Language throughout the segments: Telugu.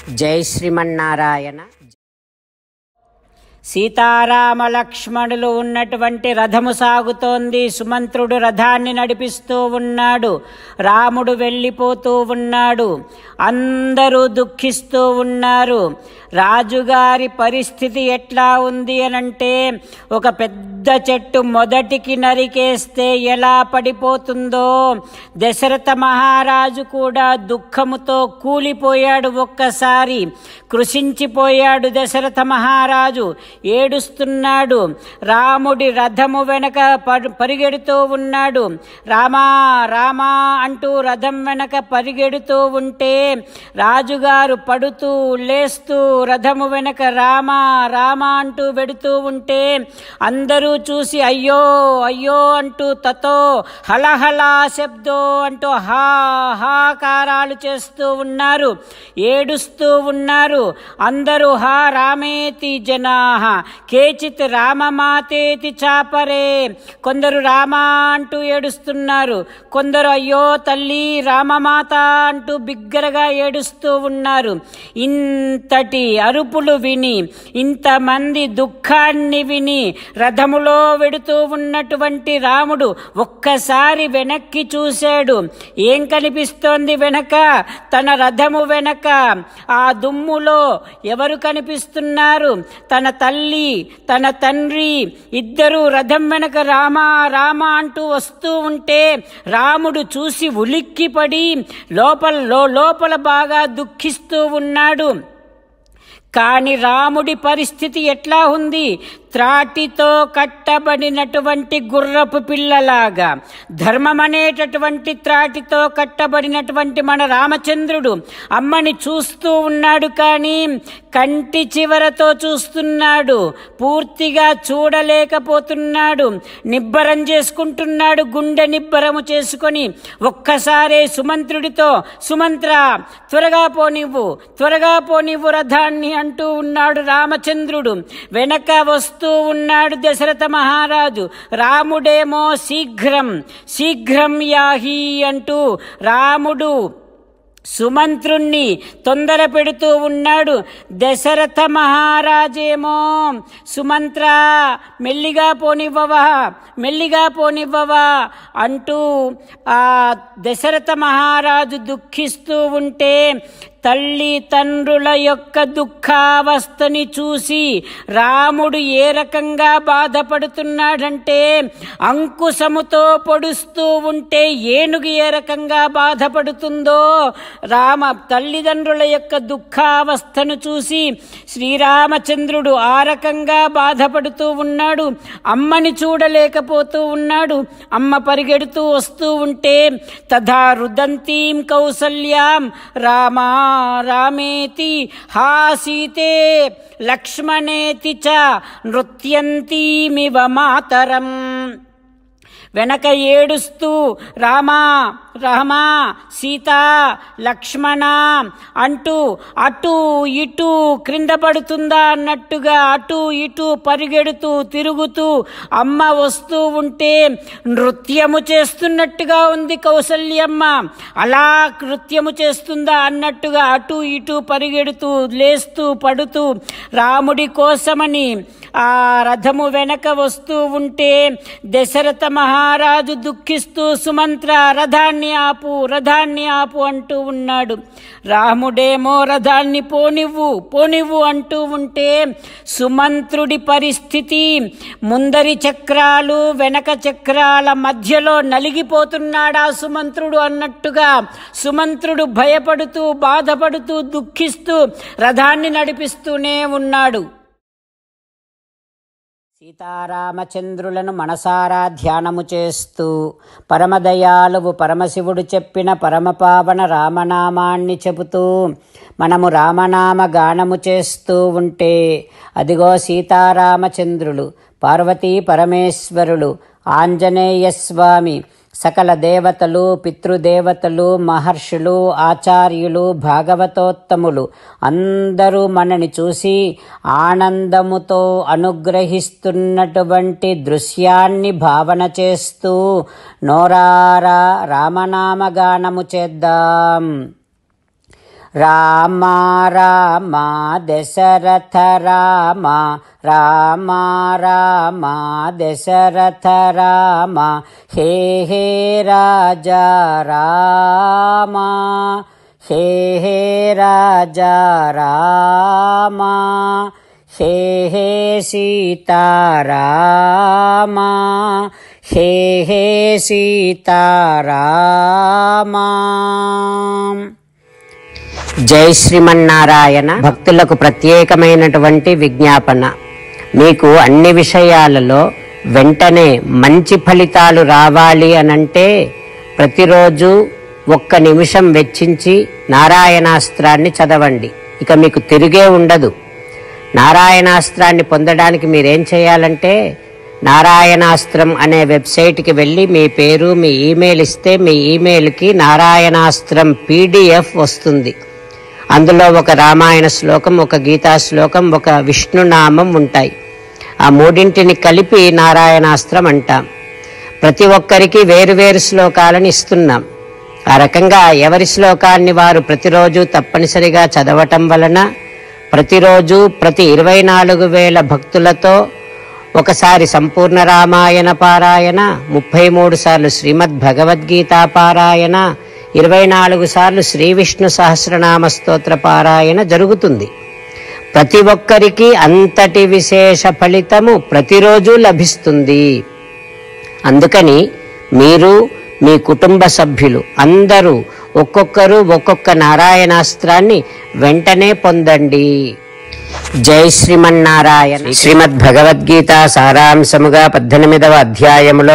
జై శ్రీమన్నారాయణ. సీతారామ లక్ష్మణులు ఉన్నటువంటి రథము సాగుతోంది. సుమంత్రుడు రథాన్ని నడిపిస్తూ ఉన్నాడు. రాముడు వెళ్ళిపోతూ ఉన్నాడు. అందరూ దుఃఖిస్తూ ఉన్నారు. రాజుగారి పరిస్థితి ఎట్లా ఉంది అనంటే, ఒక పెద్ద చెట్టు మొదటికి నరికేస్తే ఎలా పడిపోతుందో దశరథ మహారాజు కూడా దుఃఖముతో కూలిపోయాడు. ఒక్కసారి కృషించిపోయాడు దశరథ మహారాజు. ఏడుస్తున్నాడు. రాముడి రథము వెనక పరిగెడుతూ ఉన్నాడు. రామా రామా అంటూ రథం వెనక పరిగెడుతూ ఉంటే రాజుగారు పడుతూ లేస్తూ రథము వెనక రామా రామా అంటూ వెడుతూ ఉంటే అందరూ చూసి అయ్యో అయ్యో అంటూ తతో హలహలా శబ్దో అంటూ హాకారాలు చేస్తూ ఉన్నారు. ఏడుస్తూ ఉన్నారు. అందరూ హా రామేతి జనాః కేచిత్ రామమాతేతి చాపరే. కొందరు రామా అంటూ ఏడుస్తున్నారు. కొందరు అయ్యో తల్లి రామమాత అంటూ బిగ్గరగా ఏడుస్తూ ఉన్నారు. ఇంతటి అరుపులు విని, ఇంతమంది దుఃఖాన్ని విని రథములో వెడుతూ ఉన్నటువంటి రాముడు ఒక్కసారి వెనక్కి చూశాడు. ఏం కనిపిస్తోంది వెనక? తన రథము వెనక ఆ దుమ్ములో ఎవరు కనిపిస్తున్నారు? తన తల్లి, తన తండ్రి ఇద్దరూ రథం వెనక రామా రామా అంటూ వస్తూ ఉంటే రాముడు చూసి ఉలిక్కిపడి లోపల బాగా దుఃఖిస్తూ ఉన్నాడు. కాని రాముడి పరిస్థితి ఎట్లా ఉంది? త్రాటితో కట్టబడినటువంటి గుర్రపు పిల్లలాగా, ధర్మం అనేటటువంటి త్రాటితో కట్టబడినటువంటి మన రామచంద్రుడు అమ్మని చూస్తూ ఉన్నాడు. కానీ కంటి చివరతో చూస్తున్నాడు. పూర్తిగా చూడలేకపోతున్నాడు. నిబ్బరం చేసుకుంటున్నాడు. గుండె నిబ్బరము చేసుకొని ఒక్కసారే సుమంత్రుడితో, సుమంత్ర త్వరగా పోనివ్వు రథాన్ని అంటూ ఉన్నాడు రామచంద్రుడు. వెనక వస్తూ ఉన్నాడు దశరథ మహారాజు. రాముడేమో శీఘ్రం యాహి అంటూ రాముడు సుమంత్రుణ్ణి తొందర పెడుతూ ఉన్నాడు. దశరథ మహారాజేమో సుమంత్ర మెల్లిగా పోనివ్వవా అంటూ ఆ దశరథ మహారాజు దుఃఖిస్తూ ఉంటే తల్లి తండ్రుల యొక్క దుఃఖావస్థని చూసి రాముడు ఏ రకంగా బాధపడుతున్నాడంటే, అంకుశముతో పొడుస్తూ ఉంటే ఏనుగు ఏ రకంగా బాధపడుతుందో తల్లిదండ్రుల యొక్క దుఃఖావస్థను చూసి శ్రీరామచంద్రుడు ఆ రకంగా బాధపడుతూ ఉన్నాడు. అమ్మని చూడలేకపోతూ ఉన్నాడు. అమ్మ పరిగెడుతూ వస్తూ ఉంటే తథా రుదంతీం కౌసల్యాం రామా రామేతి హా సీతే లక్ష్మణేతి చ నృత్యంతీమివ మాతరం. వెనక ఏడుస్తూ రామా సీత లక్ష్మణ అంటూ అటు ఇటు క్రింద పడుతుందా అన్నట్టుగా అటు ఇటు పరిగెడుతూ తిరుగుతూ అమ్మ వస్తూ ఉంటే నృత్యము చేస్తున్నట్టుగా ఉంది కౌసల్యమ్మ. అలా నృత్యము చేస్తుందా అన్నట్టుగా అటు ఇటు పరిగెడుతూ లేస్తూ పడుతూ రాముడి కోసమని ఆ రథము వెనక వస్తూ ఉంటే దశరథ మహారాజు దుఃఖిస్తూ సుమంత్ర రథాన్ని ఆపు అంటూ ఉన్నాడు. రాముడేమో రథాన్ని పోనివ్వు అంటూ ఉంటే సుమంత్రుడి పరిస్థితి ముందరి చక్రాలు వెనక చక్రాల మధ్యలో నలిగిపోతున్నాడా సుమంత్రుడు అన్నట్టుగా సుమంత్రుడు భయపడుతూ బాధపడుతూ దుఃఖిస్తూ రథాన్ని నడిపిస్తూనే ఉన్నాడు. సీతారామచంద్రులను మనసారా ధ్యానము చేస్తూ పరమదయాళువు పరమశివుడు చెప్పిన పరమపావన రామనామాన్ని చెబుతూ మనము రామనామ గానము చేస్తూ ఉంటే అదిగో సీతారామచంద్రులు, పార్వతీ పరమేశ్వరులు, ఆంజనేయస్వామి, సకల దేవతలు, పితృదేవతలు, మహర్షులు, ఆచార్యులు, భాగవతోత్తములు అందరూ మనని చూసి ఆనందముతో అనుగ్రహిస్తున్నటువంటి దృశ్యాన్ని భావన చేస్తూ నోరారా రామనామగానము చేద్దాం. రామ రామ దశరథ రామ రామ రామ దశరథ రామ హే హే రాజా రామ హే హే రాజా రామ హే హే సీతారామ హే హే సీతారామ. జై శ్రీమన్నారాయణ. భక్తులకు ప్రత్యేకమైనటువంటి విజ్ఞాపన. మీకు అన్ని విషయాలలో వెంటనే మంచి ఫలితాలు రావాలి అనంటే ప్రతిరోజు 1 నిమిషం వెచ్చించి నారాయణాస్త్రాన్ని చదవండి. ఇక మీకు తిరిగే ఉండదు. నారాయణాస్త్రాన్ని పొందడానికి మీరేం చేయాలంటే నారాయణాస్త్రం అనే వెబ్సైట్కి వెళ్ళి మీ పేరు మీ ఈమెయిల్ ఇస్తే మీ ఈమెయిల్కి నారాయణాస్త్రం PDF వస్తుంది. అందులో ఒక రామాయణ శ్లోకం, ఒక గీతా శ్లోకం, ఒక విష్ణునామం ఉంటాయి. ఆ మూడింటిని కలిపి నారాయణాస్త్రం అంటాం. ప్రతి ఒక్కరికి వేరువేరు శ్లోకాలను ఇస్తున్నాం. ఆ రకంగా ఎవరి శ్లోకాన్ని వారు ప్రతిరోజు తప్పనిసరిగా చదవటం వలన ప్రతిరోజు ప్రతి 24,000 భక్తులతో ఒకసారి సంపూర్ణ రామాయణ పారాయణ, 33 సార్లు శ్రీమద్ భగవద్గీత పారాయణ, 24 సార్లు శ్రీ విష్ణు సహస్రనామ స్తోత్ర పారాయణ జరుగుతుంది. ప్రతి ఒక్కరికి అంతటి విశేష ఫలితము ప్రతిరోజు లభిస్తుంది. అందుకని మీరు మీ కుటుంబ సభ్యులు అందరూ ఒక్కొక్కరు ఒక్కొక్క నారాయణాస్త్రాన్ని వెంటనే పొందండి. జై శ్రీమన్నారాయణ. శ్రీమద్ భగవద్గీత సారాంశముగా 18వ అధ్యాయములో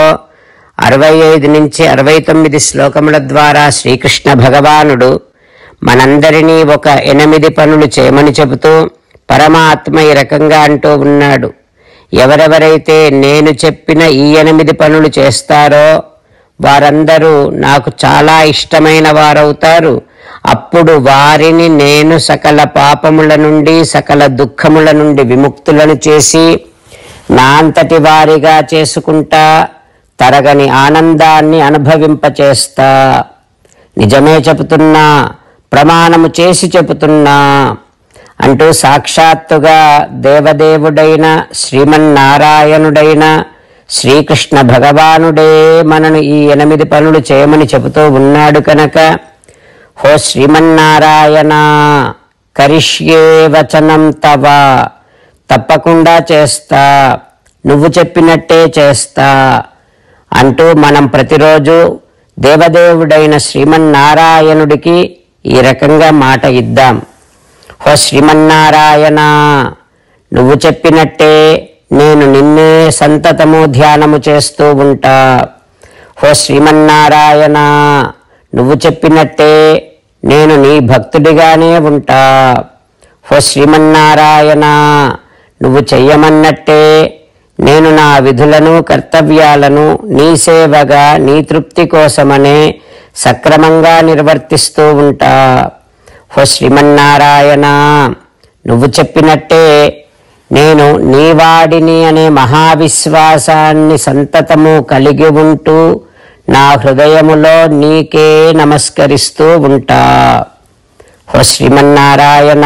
65 నుంచి 69 శ్లోకముల ద్వారా శ్రీకృష్ణ భగవానుడు మనందరినీ ఒక 8 పనులు చేయమని చెబుతూ పరమాత్మ ఈ రకంగా అంటూ ఉన్నాడు. ఎవరెవరైతే నేను చెప్పిన ఈ 8 పనులు చేస్తారో వారందరూ నాకు చాలా ఇష్టమైన వారవుతారు. అప్పుడు వారిని నేను సకల పాపముల నుండి సకల దుఃఖముల నుండి విముక్తులను చేసి నా అంతటి వారిగా చేసుకుంటా, తరగని ఆనందాన్ని అనుభవింపచేస్తా. నిజమే చెబుతున్నా, ప్రమాణము చేసి చెబుతున్నా అంటూ సాక్షాత్తుగా దేవదేవుడైన శ్రీమన్నారాయణుడైన శ్రీకృష్ణ భగవానుడే మనను ఈ 8 పనులు చేయమని చెబుతూ ఉన్నాడు కనుక, హో శ్రీమన్నారాయణ కరిష్యే వచనం తవ, తప్పకుండా చేస్తా, నువ్వు చెప్పినట్టే చేస్తా అంటూ మనం ప్రతిరోజు దేవదేవుడైన శ్రీమన్నారాయణుడికి ఈ రకంగా మాట ఇద్దాం. హో శ్రీమన్నారాయణ, నువ్వు చెప్పినట్టే నేను నిన్నే సంతతము ధ్యానము చేస్తూ ఉంటా. హో శ్రీమన్నారాయణ, నువ్వు చెప్పినట్టే నేను నీ భక్తుడిగానే ఉంటా. హో శ్రీమన్నారాయణ, నువ్వు చెయ్యమన్నట్టే నేను నా విధులను కర్తవ్యాలను నీ సేవగా నీ తృప్తి కోసమనే సక్రమంగా నిర్వర్తిస్తూ ఉంటా. హో శ్రీమన్నారాయణ, నువ్వు చెప్పినట్టే నేను నీవాడిని అనే మహావిశ్వాసాన్ని సంతతము కలిగి ఉంటూ నా హృదయములో నీకే నమస్కరిస్తూ ఉంటా. హో శ్రీమన్నారాయణ,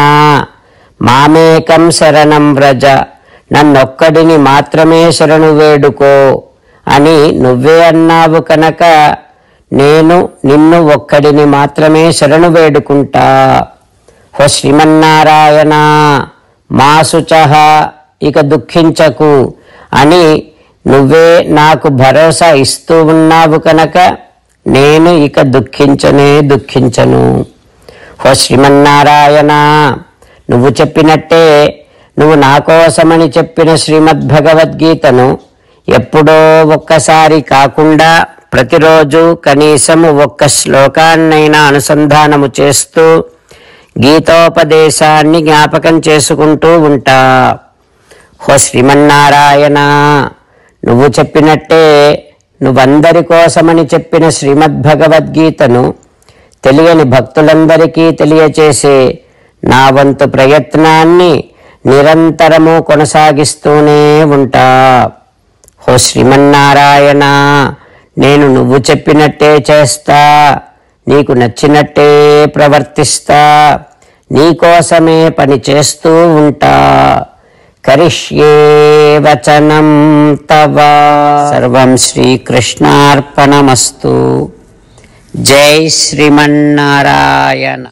మామేకం శరణం వ్రజ, నన్నొక్కడిని మాత్రమే శరణు వేడుకో అని నువ్వే అన్నావు కనుక నేను నిన్ను ఒక్కడిని మాత్రమే శరణు వేడుకుంటా. హో శ్రీమన్నారాయణ, మా శుచః, ఇక దుఃఖించకు అని నువ్వే నాకు భరోసా ఇస్తూ ఉన్నావు కనుక నేను ఇక దుఃఖించను. హో శ్రీమన్నారాయణ, నువ్వు చెప్పినట్టే నువ్వు నా కోసమని చెప్పిన శ్రీమద్ భగవద్గీతను ఎప్పుడో ఒక్కసారి కాకుండా ప్రతిరోజు కనీసము 1 శ్లోకాన్నైనా అనుసంధానము చేస్తూ గీతోపదేశాన్ని జ్ఞాపకం చేసుకుంటూ ఉంటా. హో శ్రీమన్నారాయణ, నువ్వు చెప్పినట్టే నువ్వందరి కోసమని చెప్పిన శ్రీమద్భగవద్గీతను తెలియని భక్తులందరికీ తెలియచేసే నా వంతు ప్రయత్నాన్ని నిరంతరము కొనసాగిస్తూనే ఉంటా. హో శ్రీమన్నారాయణ, నేను నువ్వు చెప్పినట్టే చేస్తా, నీకు నచ్చినట్టే ప్రవర్తిస్తా, నీకోసమే పని చేస్తూ ఉంటా. కరిష్యే వచనం తవ. సర్వం శ్రీకృష్ణార్పణమస్తు. జై శ్రీమన్నారాయణ.